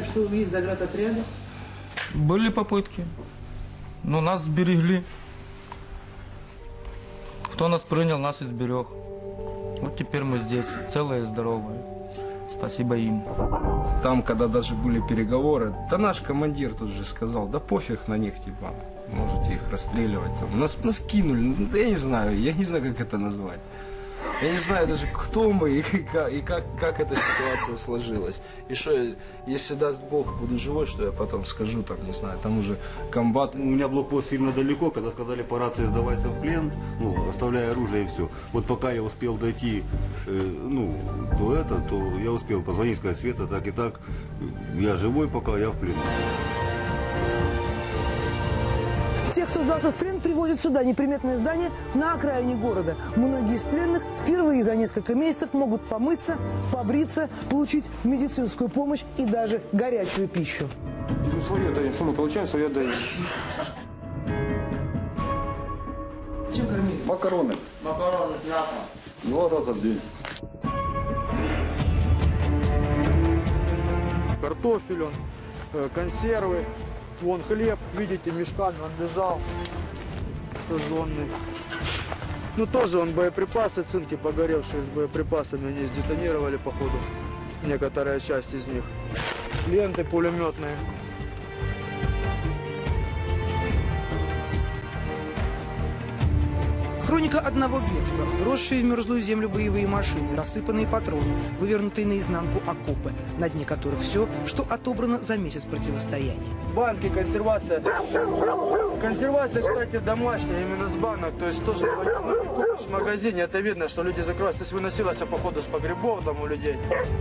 знаю, что есть заградотряды. Были попытки, но нас сберегли. Кто нас принял, нас и сберег. Вот теперь мы здесь, целые и здоровые. Спасибо им. Там, когда даже были переговоры, да наш командир тут же сказал, да пофиг на них, типа, можете их расстреливать. Там. Нас кинули, я не знаю, как это назвать. Я не знаю даже, кто мы и как эта ситуация сложилась. И что, если даст Бог, буду живой, что я потом скажу, там, не знаю, там уже комбат. У меня блокпост сильно далеко, когда сказали по рации сдавайся в плен, ну, оставляй оружие и все. Вот пока я успел дойти, то я успел позвонить, сказать, Света, так и так, я живой пока, я в плену. Тех, кто сдался в плен, приводят сюда, неприметное здание на окраине города. Многие из пленных впервые за несколько месяцев могут помыться, побриться, получить медицинскую помощь и даже горячую пищу. Ну, свое даем, что мы получаем, свое даем. Чем кормили? Макароны. Макароны с мясом. 2 раза в день. Картофель, консервы. Вон хлеб, видите, мешками он лежал, сожженный. Ну тоже он боеприпасы, цинки погоревшие с боеприпасами, они сдетонировали походу, некоторая часть из них. Ленты пулеметные. Хроника одного бегства. Вросшие в мерзлую землю боевые машины, рассыпанные патроны, вывернутые наизнанку окопы, на дне которых все, что отобрано за месяц противостояния. Банки, консервация. Консервация, кстати, домашняя, именно с банок. То есть тоже в магазине, это видно, что люди закрываются. То есть выносилось походу с погребов там у людей.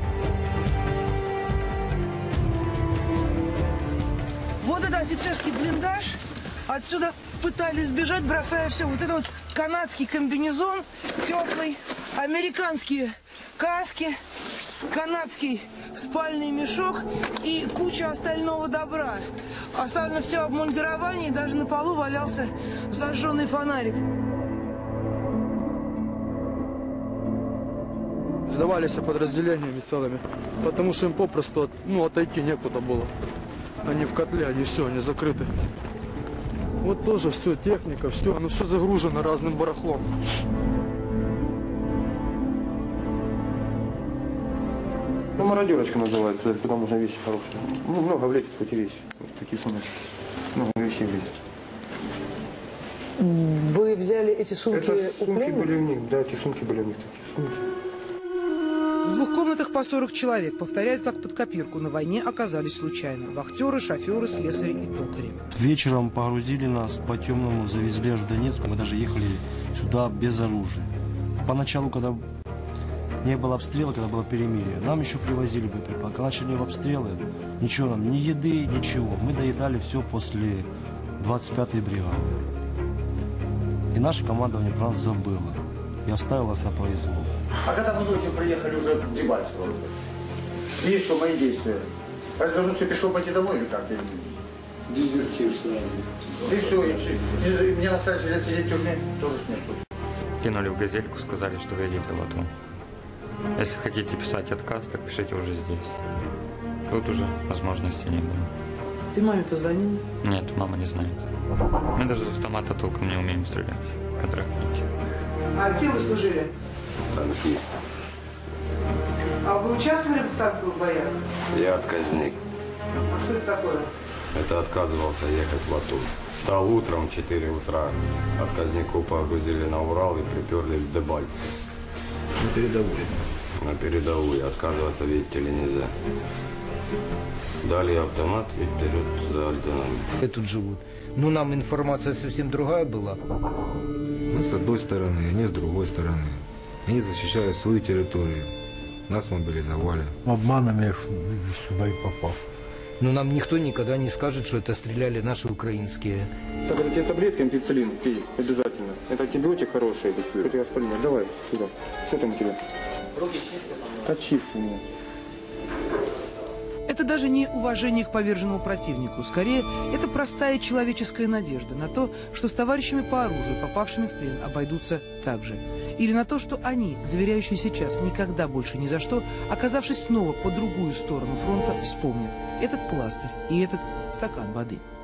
Вот это офицерский блиндаж. Отсюда пытались сбежать, бросая все. Вот это вот канадский комбинезон теплый, американские каски, канадский спальный мешок и куча остального добра. Оставлено все обмундирование, и даже на полу валялся зажженный фонарик. Сдавались подразделениями целыми, потому что им попросту отойти некуда было. Они в котле, они все, они закрыты. Вот тоже все, техника, все, оно все загружено разным барахлом. Ну, мародерочка называется, куда можно вещи хорошие. Ну, много влезет в эти вещи, вот такие сумочки. Много вещей влезет. Вы взяли эти сумки Это у сумки пленных? были у них, да, эти сумки были у них, такие сумки. В 2 комнатах по 40 человек. Повторяют, как под копирку. На войне оказались случайно. Вахтеры, шоферы, слесари и токари. Вечером погрузили нас по-темному, завезли аж в Донецк. Мы даже ехали сюда без оружия. Поначалу, когда не было обстрела, когда было перемирие, нам еще привозили боеприпасы. Когда начали обстрелы, ничего нам, ни еды, ничего. Мы доедали все после 25-й бригады. И наше командование про нас забыло и оставило нас на произвол. А когда мы ночью приехали уже в Дебальцево, видишь, что мои действия? Развернуться пешком пойти домой или как? Дезертир сразу. И все, и мне осталось сидеть в тюрьме, тоже нету. Кинули в газельку, сказали, что вы едете в АТО. Если хотите писать отказ, так пишите уже здесь. Тут уже возможности не было. Ты маме позвонил? Нет, мама не знает. Мы даже из автомата толком не умеем стрелять. Контрактники. А кем вы служили? Танкист. А вы участвовали в танковых боях? Я отказник. А что это такое? Это отказывался ехать в АТО. Встал утром в 4 утра. Отказнику погрузили на Урал и приперли в Дебальцево. На передовую. На передовую. Отказываться, видите ли, нельзя. Дали автомат и вперед за альтанами. Тут живут. Но нам информация совсем другая была. Мы с одной стороны, они с другой стороны. Они защищают свою территорию. Нас мобилизовали. Обманом я сюда и попал. Но нам никто никогда не скажет, что это стреляли наши украинские. Так, это тебе таблетки ампицилин, пей, обязательно. Это антибиотик хороший, противовоспалительный. Давай, сюда. Что там у тебя? Руки чистые. Да чистые. Это даже не уважение к поверженному противнику. Скорее, это простая человеческая надежда на то, что с товарищами по оружию, попавшими в плен, обойдутся так же. Или на то, что они, заверяющие сейчас, никогда больше ни за что, оказавшись снова по другую сторону фронта, вспомнят этот пластырь и этот стакан воды.